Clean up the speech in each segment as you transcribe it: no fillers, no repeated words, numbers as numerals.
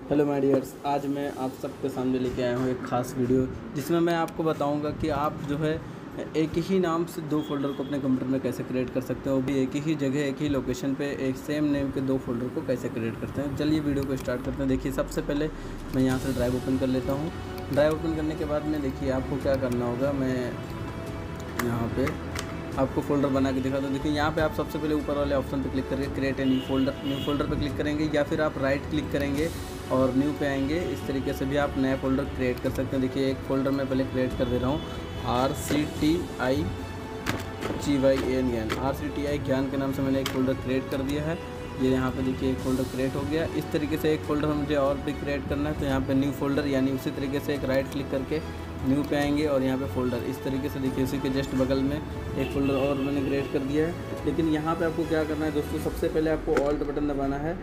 Hello my dears, आज मैं आप सबके सामने लेके आया हूँ एक ख़ास वीडियो जिसमें मैं आपको बताऊँगा कि आप जो है एक ही नाम से दो फ़ोल्डर को अपने कंप्यूटर में कैसे क्रिएट कर सकते हैं, वो भी एक ही जगह एक ही लोकेशन पे एक सेम नेम के दो फ़ोल्डर को कैसे क्रिएट करते हैं। चलिए वीडियो को स्टार्ट करते हैं। देखिए, सबसे पहले मैं यहाँ से ड्राइव ओपन कर लेता हूँ। ड्राइव ओपन करने के बाद में देखिए आपको क्या करना होगा। मैं यहाँ पर आपको फ़ोल्डर बना के दिखा दो। देखिए यहाँ पे आप सबसे पहले ऊपर वाले ऑप्शन पे क्लिक करके क्रिएट ए न्यू फ़ोल्डर पे क्लिक करेंगे, या फिर आप राइट क्लिक करेंगे और न्यू पे आएंगे। इस तरीके से भी आप नया फ़ोल्डर क्रिएट कर सकते हैं। देखिए एक फ़ोल्डर मैं पहले क्रिएट कर दे रहा हूँ, RCTI ज्ञान के नाम से मैंने एक फ़ोल्डर क्रिएट कर दिया है। ये यहाँ पे देखिए एक फ़ोल्डर क्रिएट हो गया। इस तरीके से एक फ़ोल्डर मुझे और भी क्रिएट करना है, तो यहाँ पे न्यू फ़ोल्डर यानी उसी तरीके से एक राइट क्लिक करके न्यू पे आएंगे और यहाँ पे फ़ोल्डर इस तरीके से देखिए उसी के जस्ट बगल में एक फ़ोल्डर और मैंने क्रिएट कर दिया है। लेकिन यहाँ पे आपको क्या करना है दोस्तों, सबसे पहले आपको ऑल्ट बटन दबाना है।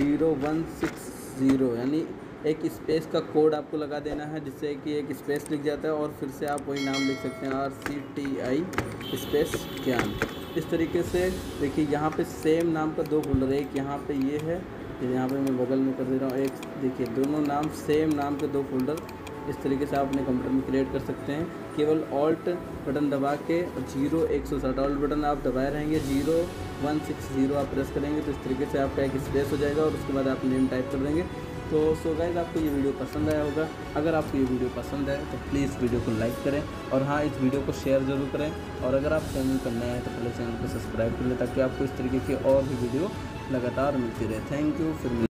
0160 यानी एक स्पेस का कोड आपको लगा देना है, जिससे कि एक स्पेस लिख जाता है और फिर से आप वही नाम लिख सकते हैं, RCTI स्पेस ज्ञान। इस तरीके से देखिए यहाँ पे सेम नाम का दो फ़ोल्डर, एक यहाँ पे ये है, यहाँ पे मैं बगल में कर दे रहा हूँ। एक देखिए दोनों नाम सेम नाम के दो फ़ोल्डर इस तरीके से आप अपने कंप्यूटर में क्रिएट कर सकते हैं। केवल ऑल्ट बटन दबा के 0160 ऑल्ट बटन आप दबाए रहेंगे, 0160 आप प्रेस करेंगे तो इस तरीके से आपका एक स्पेस हो जाएगा और उसके बाद आप नेम टाइप कर देंगे। तो सो गाइस, आपको ये वीडियो पसंद आया होगा। अगर आपको ये वीडियो पसंद है तो प्लीज़ वीडियो को लाइक करें और हाँ, इस वीडियो को शेयर ज़रूर करें। और अगर आप चैनल पर नए हैं तो पहले चैनल को सब्सक्राइब कर लें, ताकि आपको इस तरीके की और भी वीडियो लगातार मिलती रहे। Thank you. फिर